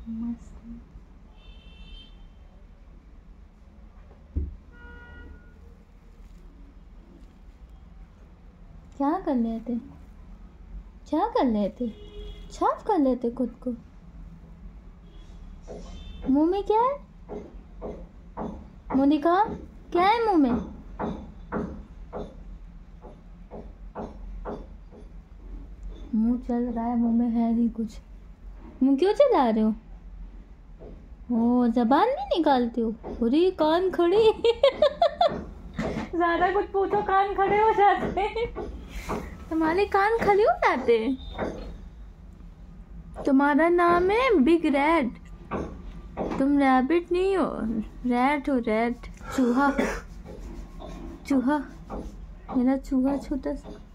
मस्त। क्या कर लेते, क्या कर लेते, साफ कर लेते खुद को। मुंह में क्या है, मुंह दिखा, क्या है मुंह में। मुंह चल रहा है, मुंह में है नहीं कुछ। मुंह क्यों चला रहे हो? ओ, जबान नहीं निकालते हो? पूरी कान खड़ी। ज्यादा कुछ पूछो कान खड़े हो जाते हैं। तुम्हारे कान खड़े हो जाते हैं। तुम्हारा नाम है बिग रैट। तुम रैबिट नहीं हो, रैट हो, रैट। चूहा, चूहा, मेरा चूहा छोटा सा।